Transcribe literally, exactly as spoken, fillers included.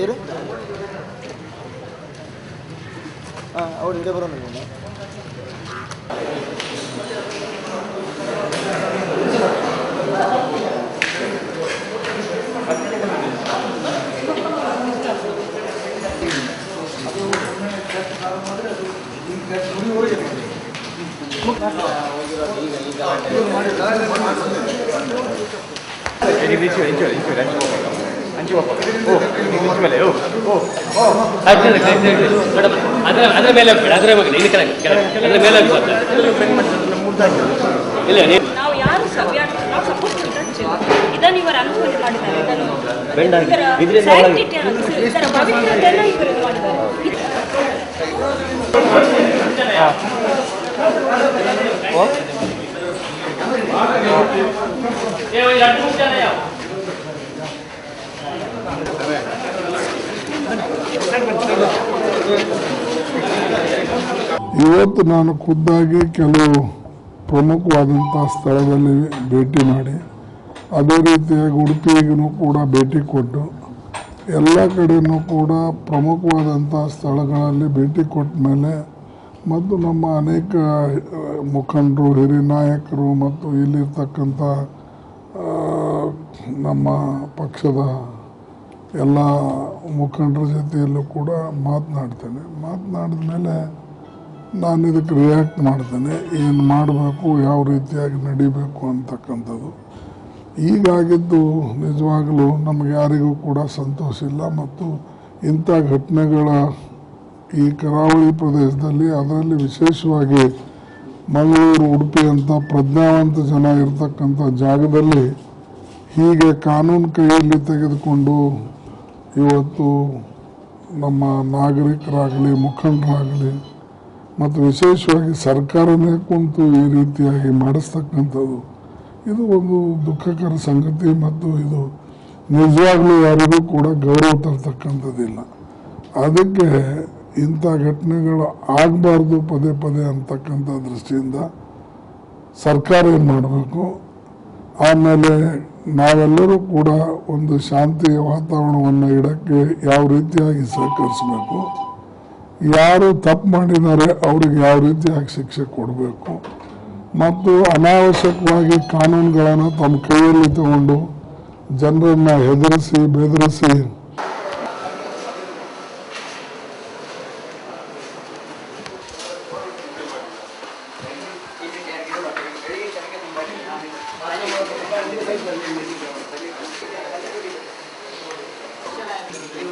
ಏನು ಹಾಂ ಅವ್ರು ಇಡೇ ಬರೋಣ ನೀನು ಅದರ ಮೇಲೆ ಅದರ ಬಗ್ಗೆ ನಾವು ಯಾರು ನಾವು ಸಪೋರ್ಟ್ ಇದನ್ನು ಇವರು ಅನುಕೂಲ ಮಾಡಿದ್ದಾರೆ ಇದರ ಪವಿತ್ರತೆಯನ್ನು ಇವರು ಮಾಡಿದ್ದಾರೆ ಇವತ್ತು ನಾನು ಖುದ್ದಾಗಿ ಕೆಲವು ಪ್ರಮುಖವಾದಂಥ ಸ್ಥಳದಲ್ಲಿ ಭೇಟಿ ಮಾಡಿ ಅದೇ ರೀತಿಯಾಗಿ ಉಡುಪಿಗೂ ಕೂಡ ಭೇಟಿ ಕೊಟ್ಟು ಎಲ್ಲ ಕಡೆಯೂ ಕೂಡ ಪ್ರಮುಖವಾದಂಥ ಸ್ಥಳಗಳಲ್ಲಿ ಭೇಟಿ ಕೊಟ್ಟ ಮೇಲೆ ಮತ್ತು ನಮ್ಮ ಅನೇಕ ಮುಖಂಡರು ಹಿರಿಯ ನಾಯಕರು ಮತ್ತು ಇಲ್ಲಿರ್ತಕ್ಕಂಥ ನಮ್ಮ ಪಕ್ಷದ ಎಲ್ಲ ಮುಖಂಡರ ಜೊತೆಯಲ್ಲೂ ಕೂಡ ಮಾತನಾಡ್ತೇನೆ. ಮಾತನಾಡಿದ ಮೇಲೆ ನಾನು ಇದಕ್ಕೆ ರಿಯಾಕ್ಟ್ ಮಾಡ್ತೇನೆ, ಏನು ಮಾಡಬೇಕು, ಯಾವ ರೀತಿಯಾಗಿ ನಡಿಬೇಕು ಅಂತಕ್ಕಂಥದ್ದು. ಹೀಗಾಗಿದ್ದು ನಿಜವಾಗಲೂ ನಮಗೆ ಯಾರಿಗೂ ಕೂಡ ಸಂತೋಷ ಇಲ್ಲ. ಮತ್ತು ಇಂಥ ಘಟನೆಗಳ ಈ ಕರಾವಳಿ ಪ್ರದೇಶದಲ್ಲಿ, ಅದರಲ್ಲಿ ವಿಶೇಷವಾಗಿ ಮಂಗಳೂರು, ಉಡುಪಿ ಅಂತ ಪ್ರಜ್ಞಾವಂತ ಜನ ಇರತಕ್ಕಂಥ ಜಾಗದಲ್ಲಿ ಹೀಗೆ ಕಾನೂನು ಕೈಯಲ್ಲಿ ತೆಗೆದುಕೊಂಡು ಇವತ್ತು ನಮ್ಮ ನಾಗರಿಕರಾಗಲಿ ಮುಖಂಡರಾಗಲಿ ಮತ್ತು ವಿಶೇಷವಾಗಿ ಸರ್ಕಾರನೇ ಕುಂತು ಈ ರೀತಿಯಾಗಿ ಮಾಡಿಸ್ತಕ್ಕಂಥದ್ದು ಇದು ಒಂದು ದುಃಖಕರ ಸಂಗತಿ. ಮತ್ತು ಇದು ನಿಜವಾಗ್ಲೂ ಯಾರಿಗೂ ಕೂಡ ಗೌರವ ತರ್ತಕ್ಕಂಥದ್ದಿಲ್ಲ. ಅದಕ್ಕೆ ಇಂಥ ಘಟನೆಗಳು ಆಗಬಾರ್ದು ಪದೇ ಪದೇ ಅಂತಕ್ಕಂಥ ದೃಷ್ಟಿಯಿಂದ ಸರ್ಕಾರ ಏನು ಮಾಡಬೇಕು, ಆಮೇಲೆ ನಾವೆಲ್ಲರೂ ಕೂಡ ಒಂದು ಶಾಂತಿಯ ವಾತಾವರಣವನ್ನು ಇಡೋಕ್ಕೆ ಯಾವ ರೀತಿಯಾಗಿ ಸಹಕರಿಸಬೇಕು, ಯಾರು ತಪ್ಪು ಮಾಡಿದ್ದಾರೆ ಅವರಿಗೆ ಯಾವ ರೀತಿಯಾಗಿ ಶಿಕ್ಷೆ ಕೊಡಬೇಕು, ಮತ್ತು ಅನಾವಶ್ಯಕವಾಗಿ ಕಾನೂನುಗಳನ್ನು ತಮ್ಮ ಕೈಯಲ್ಲಿ ತಗೊಂಡು ಜನರನ್ನು ಹೆದರಿಸಿ ಬೆದರಿಸಿ Thank you.